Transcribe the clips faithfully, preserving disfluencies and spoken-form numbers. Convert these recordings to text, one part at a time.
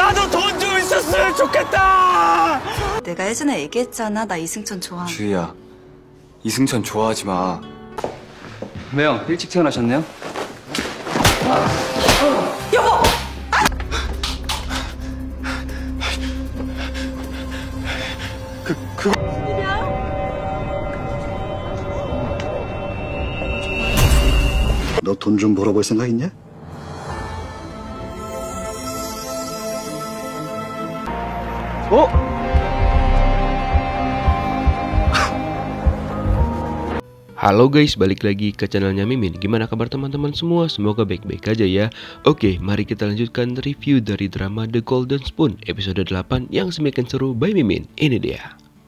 나도 돈 좀 있었으면 좋겠다. 내가 예전에 얘기했잖아. 나 이승천 좋아하는. 주희야, 이승천 좋아하지 마. 매형 일찍 퇴근하셨네요? 여보! 그, 그거... 너 돈 좀 벌어볼 생각 있냐? Oh! Halo guys, balik lagi ke channelnya Mimin. Gimana kabar teman-teman semua? Semoga baik-baik aja ya. Oke, mari kita lanjutkan review dari drama The Golden Spoon episode delapan yang semakin seru by Mimin. Ini dia.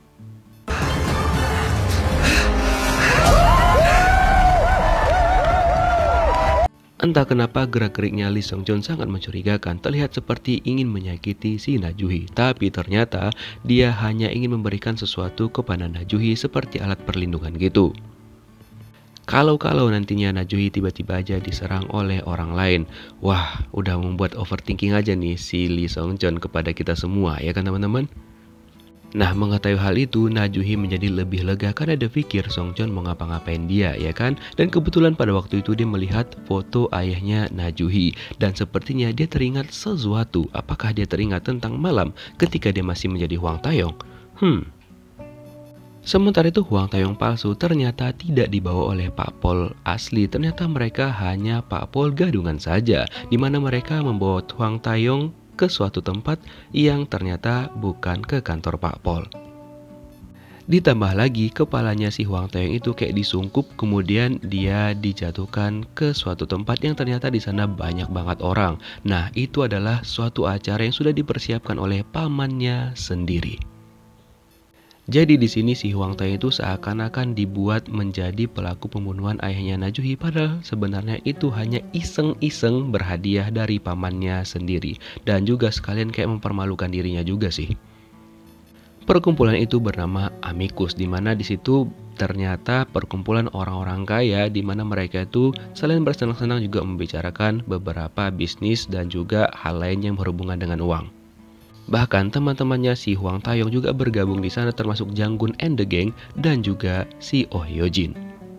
Entah kenapa gerak-geriknya Lee Sung Joon sangat mencurigakan, terlihat seperti ingin menyakiti si Najuhi. Tapi ternyata dia hanya ingin memberikan sesuatu kepada Najuhi seperti alat perlindungan gitu. Kalau-kalau nantinya Najuhi tiba-tiba aja diserang oleh orang lain, wah udah membuat overthinking aja nih si Lee Sung Joon kepada kita semua, ya kan teman-teman? Nah, mengetahui hal itu, Najuhi menjadi lebih lega karena dia pikir Sung Joon mau ngapa-ngapain dia, ya kan? Dan kebetulan pada waktu itu dia melihat foto ayahnya Najuhi. Dan sepertinya dia teringat sesuatu. Apakah dia teringat tentang malam ketika dia masih menjadi Hwang Tae-yong? Hmm. Sementara itu Hwang Tae-yong palsu ternyata tidak dibawa oleh Pak Pol asli. Ternyata mereka hanya Pak Pol gadungan saja, di mana mereka membawa Hwang Tae-yong ke suatu tempat yang ternyata bukan ke kantor Pak Pol. Ditambah lagi kepalanya si Hwang Tae-yong itu kayak disungkup, kemudian dia dijatuhkan ke suatu tempat yang ternyata di sana banyak banget orang. Nah, itu adalah suatu acara yang sudah dipersiapkan oleh pamannya sendiri. Jadi di sini si Hwang Tae itu seakan-akan dibuat menjadi pelaku pembunuhan ayahnya Najuhi, padahal sebenarnya itu hanya iseng-iseng berhadiah dari pamannya sendiri, dan juga sekalian kayak mempermalukan dirinya juga sih. Perkumpulan itu bernama Amicus, di mana di situ ternyata perkumpulan orang-orang kaya, di mana mereka itu selain bersenang-senang juga membicarakan beberapa bisnis dan juga hal lain yang berhubungan dengan uang. Bahkan teman-temannya si Hwang Tae-yong juga bergabung di sana, termasuk Jang-gun and the Gang dan juga si Oh Hyo-jin.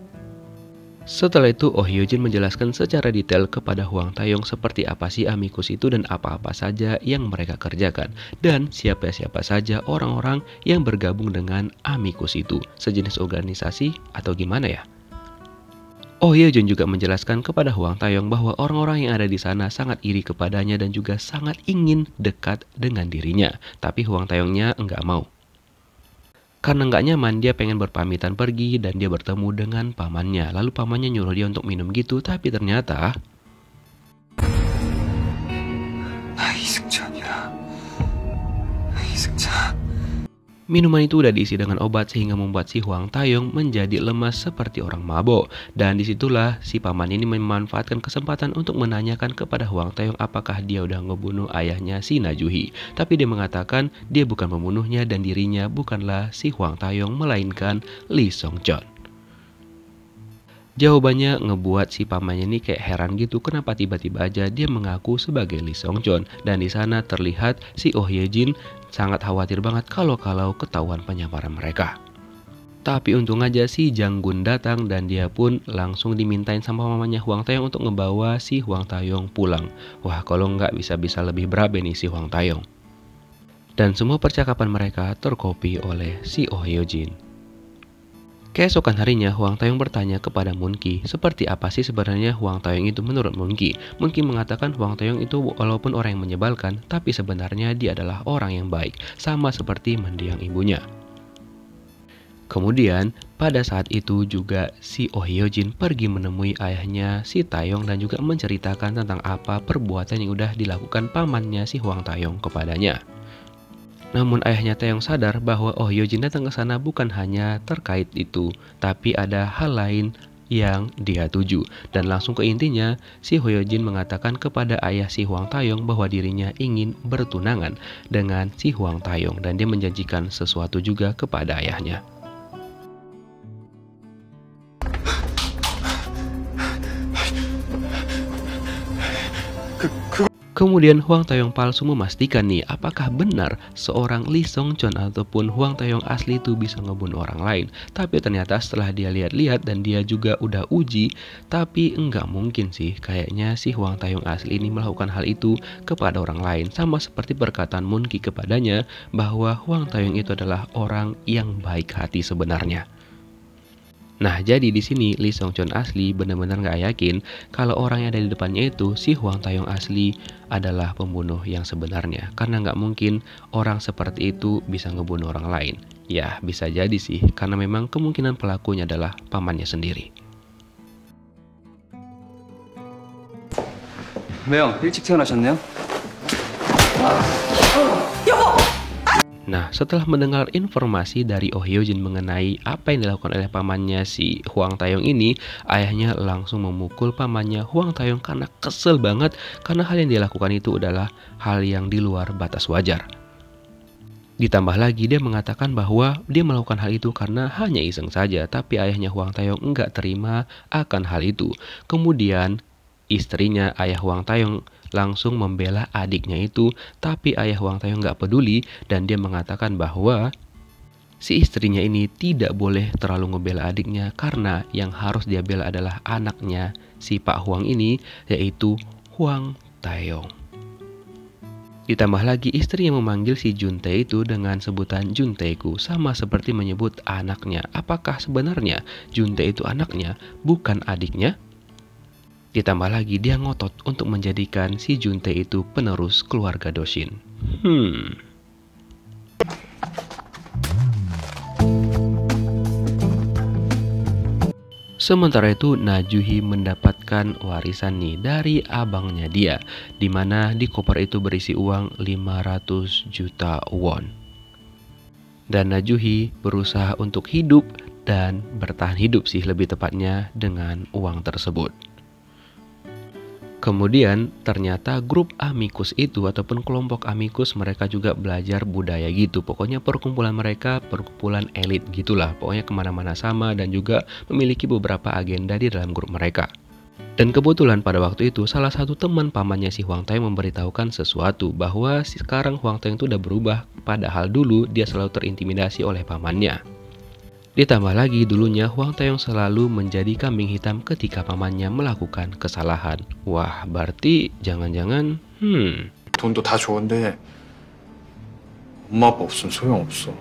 Setelah itu Oh Hyo-jin menjelaskan secara detail kepada Hwang Tae-yong seperti apa sih Amicus itu dan apa-apa saja yang mereka kerjakan, dan siapa-siapa saja orang-orang yang bergabung dengan Amicus itu, sejenis organisasi atau gimana ya. Oh Hyo-jin juga menjelaskan kepada Hwang Tae-yong bahwa orang-orang yang ada di sana sangat iri kepadanya dan juga sangat ingin dekat dengan dirinya. Tapi Hwang Tae-yongnya enggak mau. Karena enggak nyaman, dia pengen berpamitan pergi dan dia bertemu dengan pamannya. Lalu pamannya nyuruh dia untuk minum gitu, tapi ternyata... 나 이승천이야. 이승천. Minuman itu udah diisi dengan obat sehingga membuat si Hwang Tae-yong menjadi lemas seperti orang mabok. Dan disitulah si paman ini memanfaatkan kesempatan untuk menanyakan kepada Hwang Tae-yong apakah dia udah ngebunuh ayahnya si Najuhi. Tapi dia mengatakan dia bukan pembunuhnya dan dirinya bukanlah si Hwang Tae-yong melainkan Lee Sung Joon. Jawabannya ngebuat si pamannya ini kayak heran gitu, kenapa tiba-tiba aja dia mengaku sebagai Lee Sung Joon. Dan di sana terlihat si Oh Hyo-jin sangat khawatir banget kalau-kalau ketahuan penyamaran mereka. Tapi untung aja si Jang-gun datang dan dia pun langsung dimintain sama mamanya Hwang Tae-yong untuk ngebawa si Hwang Tae-yong pulang. Wah, kalau nggak bisa-bisa lebih berabe nih si Hwang Tae-yong. Dan semua percakapan mereka terkopi oleh si Oh Hyo-jin. Keesokan harinya, Hwang Tae-yong bertanya kepada Moon-ki, seperti apa sih sebenarnya Hwang Tae-yong itu menurut Moon-ki. Moon-ki mengatakan Hwang Tae-yong itu walaupun orang yang menyebalkan, tapi sebenarnya dia adalah orang yang baik, sama seperti mendiang ibunya. Kemudian, pada saat itu juga si Oh Hyo-jin pergi menemui ayahnya si Tae-yong dan juga menceritakan tentang apa perbuatan yang udah dilakukan pamannya si Hwang Tae-yong kepadanya. Namun ayahnya Tae-yong sadar bahwa Oh Hyo-jin datang ke sana bukan hanya terkait itu, tapi ada hal lain yang dia tuju. Dan langsung ke intinya, si Oh Hyo-jin mengatakan kepada ayah si Hwang Tae-yong bahwa dirinya ingin bertunangan dengan si Hwang Tae-yong dan dia menjanjikan sesuatu juga kepada ayahnya. Kemudian Hwang Taeyong palsu memastikan nih apakah benar seorang Lee Song Chon ataupun Hwang Taeyong asli itu bisa ngebunuh orang lain. Tapi ternyata setelah dia lihat-lihat dan dia juga udah uji, tapi enggak mungkin sih, kayaknya si Hwang Taeyong asli ini melakukan hal itu kepada orang lain. Sama seperti perkataan Moon Ki kepadanya bahwa Hwang Taeyong itu adalah orang yang baik hati sebenarnya. Nah, jadi di sini Lee Song Chon asli benar-benar nggak yakin kalau orang yang ada di depannya itu si Hwang Taeyong asli adalah pembunuh yang sebenarnya, karena nggak mungkin orang seperti itu bisa ngebunuh orang lain. Ya, bisa jadi sih, karena memang kemungkinan pelakunya adalah pamannya sendiri. 왜요? 일찍 퇴근하셨네요? Nah, setelah mendengar informasi dari Oh Hyo Jin mengenai apa yang dilakukan oleh pamannya si Hwang Taeyong ini, ayahnya langsung memukul pamannya Hwang Taeyong karena kesel banget karena hal yang dia lakukan itu adalah hal yang di luar batas wajar. Ditambah lagi dia mengatakan bahwa dia melakukan hal itu karena hanya iseng saja, tapi ayahnya Hwang Taeyong enggak terima akan hal itu. Kemudian istrinya ayah Hwang Taeyong langsung membela adiknya itu, tapi ayah Hwang Taeyong nggak peduli dan dia mengatakan bahwa si istrinya ini tidak boleh terlalu ngebela adiknya karena yang harus dia bela adalah anaknya si Pak Hwang ini, yaitu Hwang Taeyong. Ditambah lagi istrinya memanggil si Juntae itu dengan sebutan Juntaeku, sama seperti menyebut anaknya. Apakah sebenarnya Juntae itu anaknya, bukan adiknya? Ditambah lagi dia ngotot untuk menjadikan si Juntae itu penerus keluarga Doshin. Hmm. Sementara itu Najuhi mendapatkan warisan nih dari abangnya dia, dimana di koper itu berisi uang lima ratus juta won. Dan Najuhi berusaha untuk hidup dan bertahan hidup sih lebih tepatnya dengan uang tersebut. Kemudian ternyata grup Amicus itu ataupun kelompok Amicus mereka juga belajar budaya gitu. Pokoknya perkumpulan mereka perkumpulan elit gitulah. Pokoknya kemana-mana sama dan juga memiliki beberapa agenda di dalam grup mereka. Dan kebetulan pada waktu itu salah satu teman pamannya si Hwang Taeyong memberitahukan sesuatu bahwa sekarang Hwang Taeyong itu udah berubah. Padahal dulu dia selalu terintimidasi oleh pamannya. Ditambah lagi dulunya Hwang Taeyong selalu menjadi kambing hitam ketika pamannya melakukan kesalahan. Wah, berarti jangan-jangan hmm. 돈도 다 좋은데 엄마 아빠 없으면 소용없어.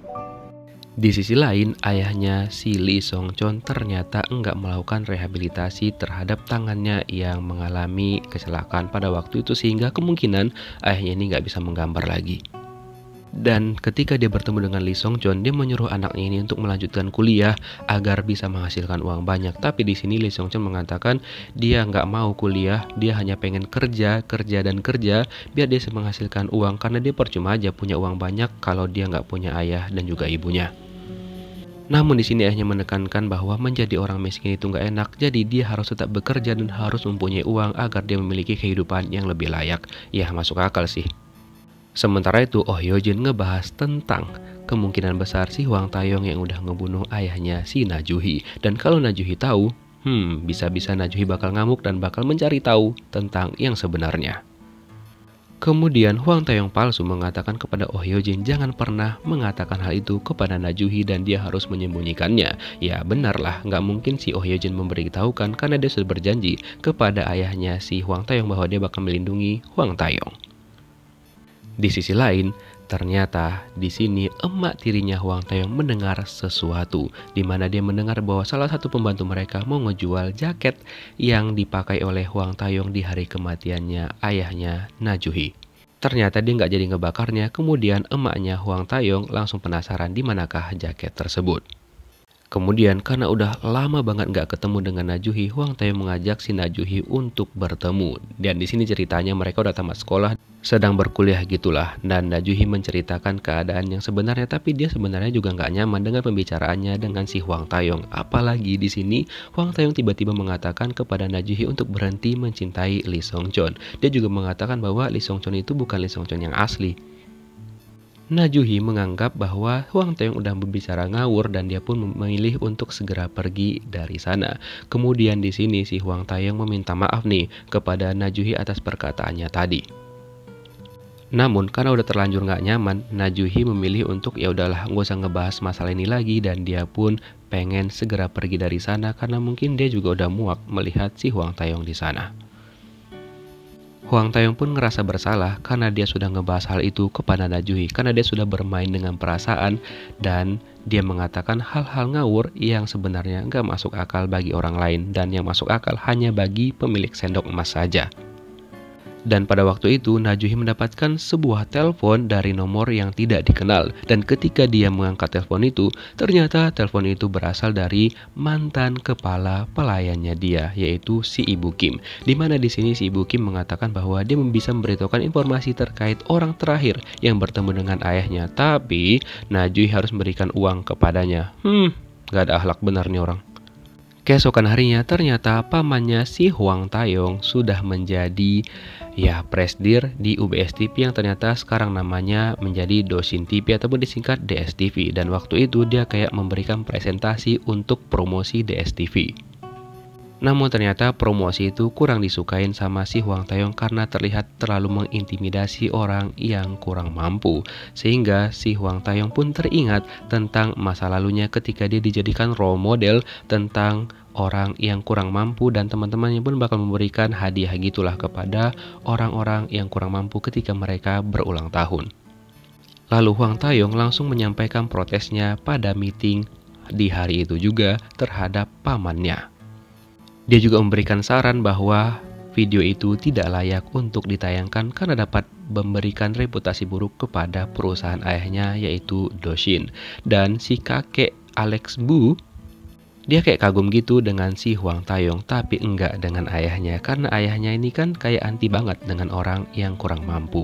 Di sisi lain, ayahnya si Lee Song Chon ternyata enggak melakukan rehabilitasi terhadap tangannya yang mengalami kecelakaan pada waktu itu, sehingga kemungkinan ayahnya ini nggak bisa menggambar lagi. Dan ketika dia bertemu dengan Lee Song Chon, dia menyuruh anaknya ini untuk melanjutkan kuliah agar bisa menghasilkan uang banyak. Tapi di sini Lee Song Chon mengatakan dia nggak mau kuliah, dia hanya pengen kerja, kerja dan kerja biar dia bisa menghasilkan uang, karena dia percuma aja punya uang banyak kalau dia nggak punya ayah dan juga ibunya. Namun di sini ayahnya menekankan bahwa menjadi orang miskin itu nggak enak, jadi dia harus tetap bekerja dan harus mempunyai uang agar dia memiliki kehidupan yang lebih layak. Ya, masuk akal sih. Sementara itu Oh Hyo Jin ngebahas tentang kemungkinan besar si Hwang Taeyong yang udah ngebunuh ayahnya si Najuhi. Dan kalau Najuhi tahu, hmm bisa-bisa Najuhi bakal ngamuk dan bakal mencari tahu tentang yang sebenarnya. Kemudian Hwang Taeyong palsu mengatakan kepada Oh Hyo Jin jangan pernah mengatakan hal itu kepada Najuhi dan dia harus menyembunyikannya. Ya benarlah, nggak mungkin si Oh Hyo Jin memberitahukan karena dia sudah berjanji kepada ayahnya si Hwang Taeyong bahwa dia bakal melindungi Hwang Taeyong. Di sisi lain, ternyata di sini emak tirinya Hwang Taeyong mendengar sesuatu, di mana dia mendengar bahwa salah satu pembantu mereka mau ngejual jaket yang dipakai oleh Hwang Taeyong di hari kematiannya ayahnya Najuhi. Ternyata dia nggak jadi ngebakarnya, kemudian emaknya Hwang Taeyong langsung penasaran di manakah jaket tersebut. Kemudian karena udah lama banget nggak ketemu dengan Najuhi, Hwang Taeyong mengajak si Najuhi untuk bertemu. Dan di sini ceritanya mereka udah tamat sekolah, sedang berkuliah gitulah. Dan Najuhi menceritakan keadaan yang sebenarnya, tapi dia sebenarnya juga nggak nyaman dengan pembicaraannya dengan si Hwang Taeyong. Apalagi di sini Hwang Taeyong tiba-tiba mengatakan kepada Najuhi untuk berhenti mencintai Lee Song Chon. Dia juga mengatakan bahwa Lee Song Chon itu bukan Lee Song Chon yang asli. Najuhi menganggap bahwa Huang Taeyong udah berbicara ngawur dan dia pun memilih untuk segera pergi dari sana. Kemudian di sini si Huang Taeyong meminta maaf nih kepada Najuhi atas perkataannya tadi. Namun karena udah terlanjur nggak nyaman, Najuhi memilih untuk ya udahlah nggak usah ngebahas masalah ini lagi dan dia pun pengen segera pergi dari sana karena mungkin dia juga udah muak melihat si Huang Taeyong di sana. Huang Taeyong pun ngerasa bersalah karena dia sudah ngebahas hal itu kepada Najuhi karena dia sudah bermain dengan perasaan dan dia mengatakan hal-hal ngawur yang sebenarnya nggak masuk akal bagi orang lain dan yang masuk akal hanya bagi pemilik sendok emas saja. Dan pada waktu itu Najuhi mendapatkan sebuah telepon dari nomor yang tidak dikenal dan ketika dia mengangkat telepon itu ternyata telepon itu berasal dari mantan kepala pelayannya dia yaitu si Ibu Kim. Dimana di sini si Ibu Kim mengatakan bahwa dia bisa memberitahukan informasi terkait orang terakhir yang bertemu dengan ayahnya, tapi Najuhi harus memberikan uang kepadanya. Hmm, gak ada akhlak benar nih orang. Keesokan harinya ternyata pamannya si Huang Taeyong sudah menjadi ya presdir di U B S T V yang ternyata sekarang namanya menjadi Doshin T V ataupun disingkat D S T V dan waktu itu dia kayak memberikan presentasi untuk promosi D S T V. Namun ternyata promosi itu kurang disukain sama si Huang Taeyong karena terlihat terlalu mengintimidasi orang yang kurang mampu. Sehingga si Huang Taeyong pun teringat tentang masa lalunya ketika dia dijadikan role model tentang orang yang kurang mampu dan teman-temannya pun bakal memberikan hadiah gitulah kepada orang-orang yang kurang mampu ketika mereka berulang tahun. Lalu Huang Taeyong langsung menyampaikan protesnya pada meeting di hari itu juga terhadap pamannya. Dia juga memberikan saran bahwa video itu tidak layak untuk ditayangkan karena dapat memberikan reputasi buruk kepada perusahaan ayahnya yaitu Doshin. Dan si kakek Alex Bu, dia kayak kagum gitu dengan si Huang Taeyong tapi enggak dengan ayahnya karena ayahnya ini kan kayak anti banget dengan orang yang kurang mampu.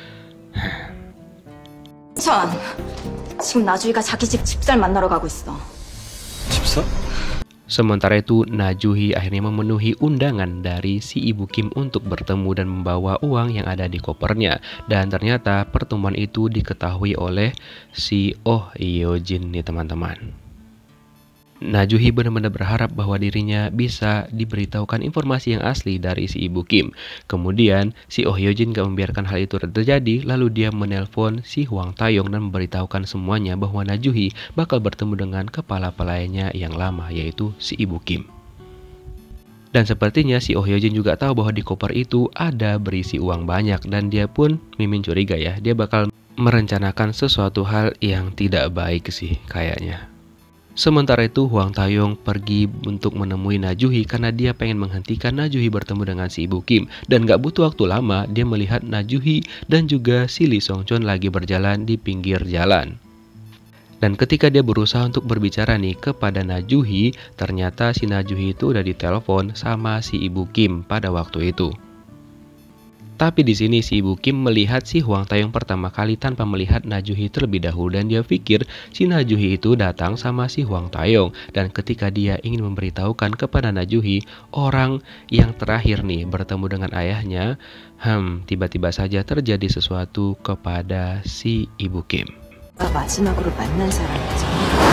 전 지금 나주희가 자기 집 집살 만나러 가고 있어. 집사? Sementara itu Najuhi akhirnya memenuhi undangan dari si Ibu Kim untuk bertemu dan membawa uang yang ada di kopernya. Dan ternyata pertemuan itu diketahui oleh si Oh Hyojin nih teman-teman. Najuhi benar-benar berharap bahwa dirinya bisa diberitahukan informasi yang asli dari si Ibu Kim. Kemudian si Oh Hyojin gak membiarkan hal itu terjadi, lalu dia menelpon si Huang Taeyong dan memberitahukan semuanya bahwa Najuhi bakal bertemu dengan kepala pelayannya yang lama yaitu si Ibu Kim. Dan sepertinya si Oh Hyojin juga tahu bahwa di koper itu ada berisi uang banyak dan dia pun mimin curiga ya, dia bakal merencanakan sesuatu hal yang tidak baik sih kayaknya. Sementara itu Huang Taeyong pergi untuk menemui Najuhi karena dia pengen menghentikan Najuhi bertemu dengan si Ibu Kim. Dan gak butuh waktu lama dia melihat Najuhi dan juga si Lee Song Chon lagi berjalan di pinggir jalan. Dan ketika dia berusaha untuk berbicara nih kepada Najuhi, ternyata si Najuhi itu udah ditelepon sama si Ibu Kim pada waktu itu. Tapi di sini si Ibu Kim melihat si Huang Taeyong pertama kali tanpa melihat Najuhi terlebih dahulu dan dia pikir si Najuhi itu datang sama si Huang Taeyong. Dan ketika dia ingin memberitahukan kepada Najuhi orang yang terakhir nih bertemu dengan ayahnya, hmm, tiba-tiba saja terjadi sesuatu kepada si Ibu Kim. 마지막으로 만난 사람이죠.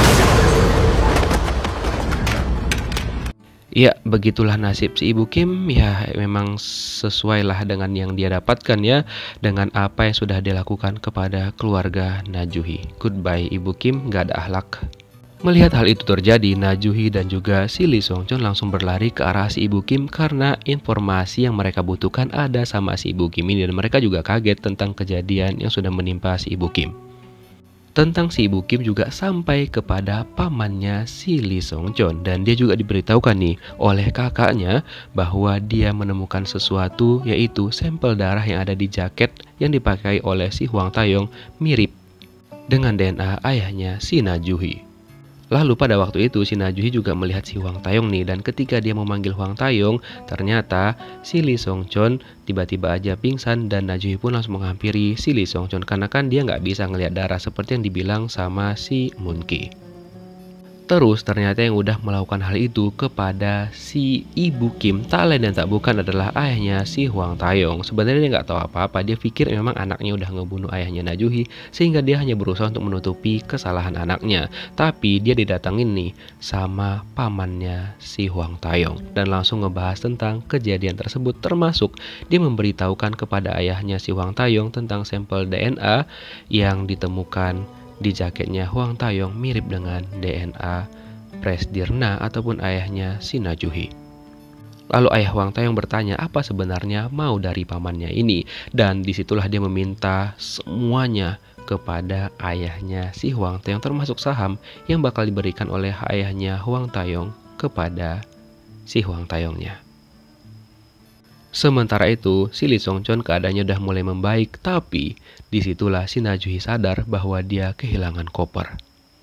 Ya, begitulah nasib si Ibu Kim. Ya, memang sesuai lah dengan yang dia dapatkan ya, dengan apa yang sudah dilakukan kepada keluarga Najuhi. Goodbye Ibu Kim, gak ada akhlak. Melihat hal itu terjadi, Najuhi dan juga si Lee Song Chon langsung berlari ke arah si Ibu Kim karena informasi yang mereka butuhkan ada sama si Ibu Kim ini dan mereka juga kaget tentang kejadian yang sudah menimpa si Ibu Kim. Tentang si Ibu Kim juga sampai kepada pamannya si Lee Song Chon dan dia juga diberitahukan nih oleh kakaknya bahwa dia menemukan sesuatu yaitu sampel darah yang ada di jaket yang dipakai oleh si Huang Taeyong mirip dengan D N A ayahnya si Najuhi. Lalu pada waktu itu si Najuhi juga melihat si Huang Taeyong nih dan ketika dia memanggil Huang Taeyong ternyata si Lee Song Chon tiba-tiba aja pingsan dan Najuhi pun langsung menghampiri si Lee Song Chon karena kan dia nggak bisa ngelihat darah seperti yang dibilang sama si Moon Ki. Terus ternyata yang udah melakukan hal itu kepada si ibu Kim tak lain dan tak bukan adalah ayahnya si Hwang Tae-yong. Sebenarnya dia nggak tahu apa-apa, dia pikir memang anaknya udah ngebunuh ayahnya Na-juhee sehingga dia hanya berusaha untuk menutupi kesalahan anaknya. Tapi dia didatangin nih sama pamannya si Hwang Tae-yong dan langsung ngebahas tentang kejadian tersebut, termasuk dia memberitahukan kepada ayahnya si Hwang Tae-yong tentang sampel D N A yang ditemukan di jaketnya Hwang Tae-yong mirip dengan D N A Presdirna ataupun ayahnya si Na-juhee. Lalu ayah Hwang Tae-yong bertanya apa sebenarnya mau dari pamannya ini, dan disitulah dia meminta semuanya kepada ayahnya si Hwang Tae-yong, termasuk saham yang bakal diberikan oleh ayahnya Hwang Tae-yong kepada si Hwang Tae-yongnya. Sementara itu, si Lee Song-cheon keadaannya udah mulai membaik, tapi disitulah si Na-juhee sadar bahwa dia kehilangan koper.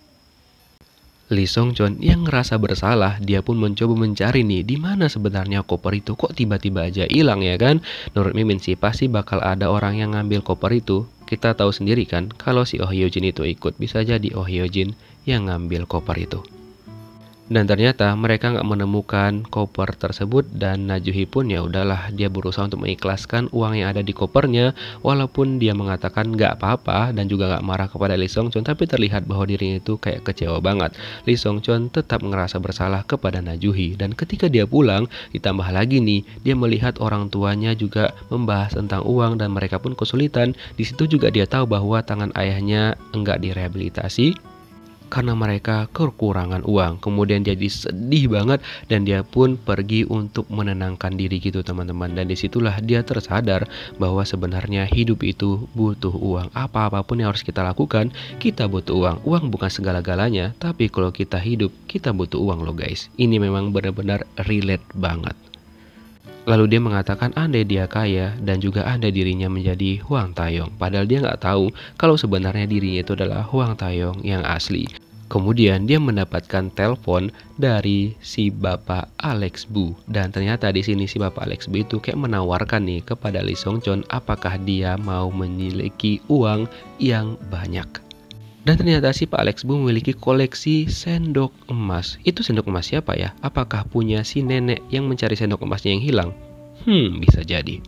Lee Song-cheon yang ngerasa bersalah, dia pun mencoba mencari nih di mana sebenarnya koper itu, kok tiba-tiba aja hilang ya kan? Menurut Mimin sih pasti bakal ada orang yang ngambil koper itu. Kita tahu sendiri kan kalau si Oh Hyo-jin itu ikut, bisa jadi Oh Hyo-jin yang ngambil koper itu. Dan ternyata mereka nggak menemukan koper tersebut, dan Na-juhee pun ya udahlah, dia berusaha untuk mengikhlaskan uang yang ada di kopernya, walaupun dia mengatakan nggak apa-apa dan juga nggak marah kepada Lee Song-cheon, tapi terlihat bahwa dirinya itu kayak kecewa banget. Lee Song-cheon tetap ngerasa bersalah kepada Na-juhee, dan ketika dia pulang ditambah lagi nih dia melihat orang tuanya juga membahas tentang uang dan mereka pun kesulitan. Di situ juga dia tahu bahwa tangan ayahnya enggak direhabilitasi karena mereka kekurangan uang. Kemudian dia jadi sedih banget dan dia pun pergi untuk menenangkan diri gitu teman-teman. Dan disitulah dia tersadar bahwa sebenarnya hidup itu butuh uang. Apa-apapun yang harus kita lakukan, kita butuh uang. Uang bukan segala-galanya, tapi kalau kita hidup, kita butuh uang loh guys. Ini memang benar-benar relate banget. Lalu dia mengatakan andai dia kaya dan juga andai dirinya menjadi Hwang Tae-yong. Padahal dia nggak tahu kalau sebenarnya dirinya itu adalah Hwang Tae-yong yang asli. Kemudian dia mendapatkan telepon dari si Bapak Alex Bu, dan ternyata di sini si Bapak Alex Bu itu kayak menawarkan nih kepada Lee Song-cheon apakah dia mau memiliki uang yang banyak. Dan ternyata si Pak Alex Bu memiliki koleksi sendok emas. Itu sendok emas siapa ya? Apakah punya si nenek yang mencari sendok emasnya yang hilang? Hmm, bisa jadi.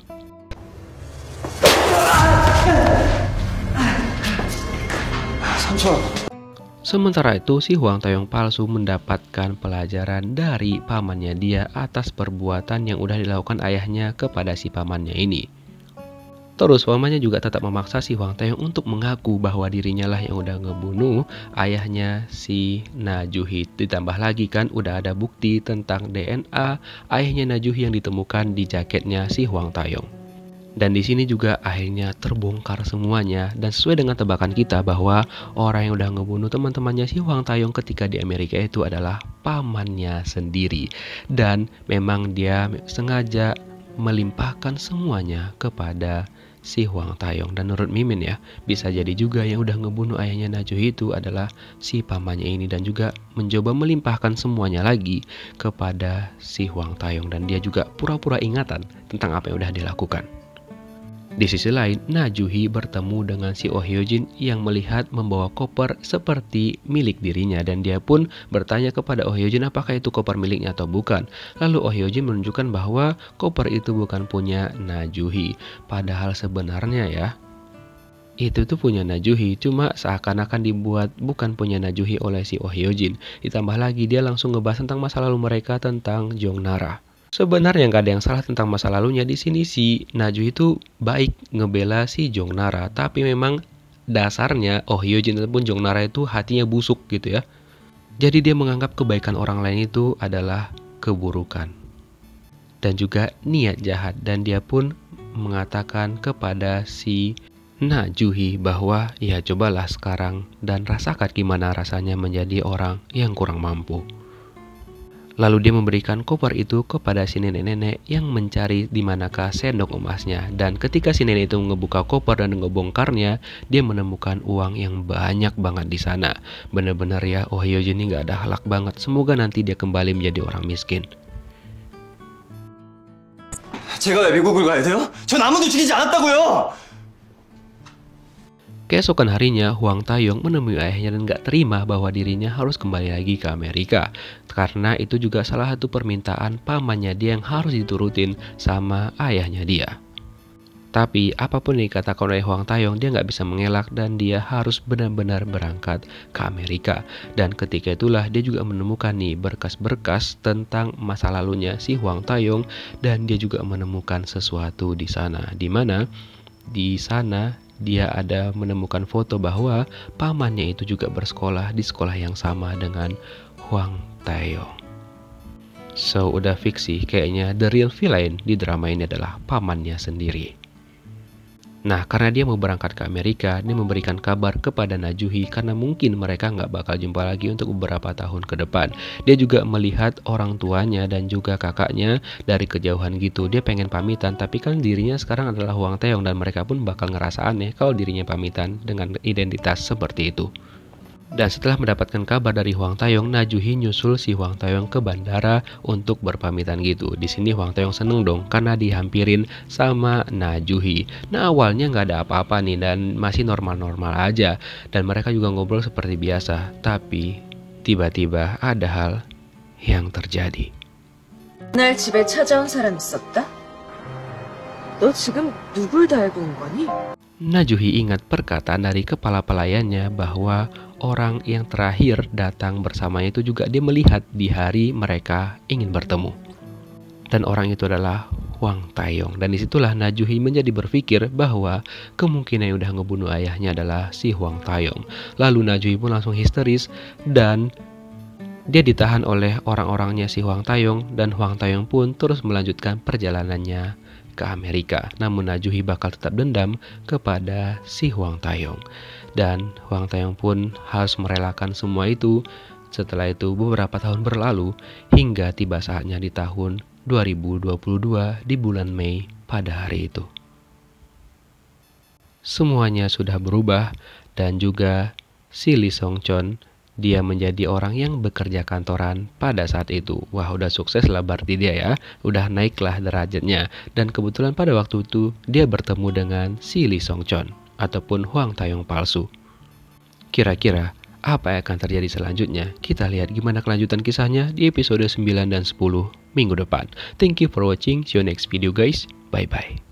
삼촌. Sementara itu si Hwang Tae-yong palsu mendapatkan pelajaran dari pamannya dia atas perbuatan yang udah dilakukan ayahnya kepada si pamannya ini. Terus pamannya juga tetap memaksa si Hwang Tae-yong untuk mengaku bahwa dirinya lah yang udah ngebunuh ayahnya si Na-juhee. Ditambah lagi kan udah ada bukti tentang D N A ayahnya Na-juhee yang ditemukan di jaketnya si Hwang Tae-yong. Dan di sini juga akhirnya terbongkar semuanya, dan sesuai dengan tebakan kita bahwa orang yang udah ngebunuh teman-temannya si Hwang Tae-yong ketika di Amerika itu adalah pamannya sendiri. Dan memang dia sengaja melimpahkan semuanya kepada si Hwang Tae-yong. Dan menurut Mimin ya, bisa jadi juga yang udah ngebunuh ayahnya Na-juhee itu adalah si pamannya ini, dan juga mencoba melimpahkan semuanya lagi kepada si Hwang Tae-yong, dan dia juga pura-pura ingatan tentang apa yang udah dilakukan. Di sisi lain, Na-juhee bertemu dengan si Oh Hyo-jin yang melihat membawa koper seperti milik dirinya, dan dia pun bertanya kepada Oh Hyo-jin apakah itu koper miliknya atau bukan. Lalu Oh Hyo-jin menunjukkan bahwa koper itu bukan punya Na-juhee. Padahal sebenarnya ya, itu tuh punya Na-juhee, cuma seakan-akan dibuat bukan punya Na-juhee oleh si Oh Hyo-jin. Ditambah lagi dia langsung ngebahas tentang masa lalu mereka tentang Jong Nara. Sebenarnya nggak ada yang salah tentang masa lalunya. Di sini si Na-juhee itu baik ngebela si Jong Nara, tapi memang dasarnya Oh Hyo-jin ataupun Jong Nara itu hatinya busuk gitu ya. Jadi dia menganggap kebaikan orang lain itu adalah keburukan dan juga niat jahat, dan dia pun mengatakan kepada si Na-juhee bahwa ya cobalah sekarang dan rasakan gimana rasanya menjadi orang yang kurang mampu. Lalu dia memberikan koper itu kepada si nenek-nenek yang mencari di manakah sendok emasnya. Dan ketika si nenek itu ngebuka koper dan ngebongkarnya, dia menemukan uang yang banyak banget di sana. Bener-bener ya, Oh Hyo-jin ini gak ada halak banget. Semoga nanti dia kembali menjadi orang miskin. 제가 왜 미국을 가야 돼요? 전 아무도 죽이지 않았다고요. Keesokan harinya, Hwang Tae-yong menemui ayahnya dan gak terima bahwa dirinya harus kembali lagi ke Amerika. Karena itu juga salah satu permintaan pamannya dia yang harus diturutin sama ayahnya dia. Tapi apapun yang dikatakan oleh Hwang Tae-yong, dia nggak bisa mengelak dan dia harus benar-benar berangkat ke Amerika. Dan ketika itulah dia juga menemukan nih berkas-berkas tentang masa lalunya si Hwang Tae-yong, dan dia juga menemukan sesuatu di sana, di mana di sana dia ada menemukan foto bahwa pamannya itu juga bersekolah di sekolah yang sama dengan Hwang Tae-yong. So udah fiksi, kayaknya the real villain di drama ini adalah pamannya sendiri. Nah, karena dia mau berangkat ke Amerika, dia memberikan kabar kepada Najuhi karena mungkin mereka nggak bakal jumpa lagi untuk beberapa tahun ke depan. Dia juga melihat orang tuanya dan juga kakaknya dari kejauhan gitu. Dia pengen pamitan, tapi kan dirinya sekarang adalah Hwang Tae-yong dan mereka pun bakal ngerasa aneh kalau dirinya pamitan dengan identitas seperti itu. Dan setelah mendapatkan kabar dari Hwang Tae-yong, Najuhi nyusul si Hwang Tae-yong ke bandara untuk berpamitan gitu. Di sini Hwang Tae-yong seneng dong karena dihampirin sama Najuhi. Nah, awalnya nggak ada apa-apa nih dan masih normal-normal aja. Dan mereka juga ngobrol seperti biasa. Tapi tiba-tiba ada hal yang terjadi. 날 집에 찾아온 사람 있었다? 너 지금 누굴 달고 온 거니? Najuhi ingat perkataan dari kepala pelayannya bahwa orang yang terakhir datang bersamanya itu juga dia melihat di hari mereka ingin bertemu. Dan orang itu adalah Hwang Tae-yong. Dan disitulah Najuhi menjadi berpikir bahwa kemungkinan yang udah ngebunuh ayahnya adalah si Hwang Tae-yong. Lalu Najuhi pun langsung histeris dan dia ditahan oleh orang-orangnya si Hwang Tae-yong. Dan Hwang Tae-yong pun terus melanjutkan perjalanannya ke Amerika. Namun Najuhi bakal tetap dendam kepada si Hwang Tae-yong. Dan Hwang Tae-yong pun harus merelakan semua itu. Setelah itu beberapa tahun berlalu hingga tiba saatnya di tahun dua ribu dua puluh dua di bulan Mei pada hari itu. Semuanya sudah berubah dan juga si Lee Song-chon dia menjadi orang yang bekerja kantoran pada saat itu. Wah, udah sukses lah berarti dia ya. Udah naiklah derajatnya. Dan kebetulan pada waktu itu dia bertemu dengan si Lee Song-chon ataupun Hwang Tae-yong palsu. Kira-kira apa yang akan terjadi selanjutnya? Kita lihat gimana kelanjutan kisahnya di episode sembilan dan sepuluh minggu depan. Thank you for watching. See you next video guys. Bye bye.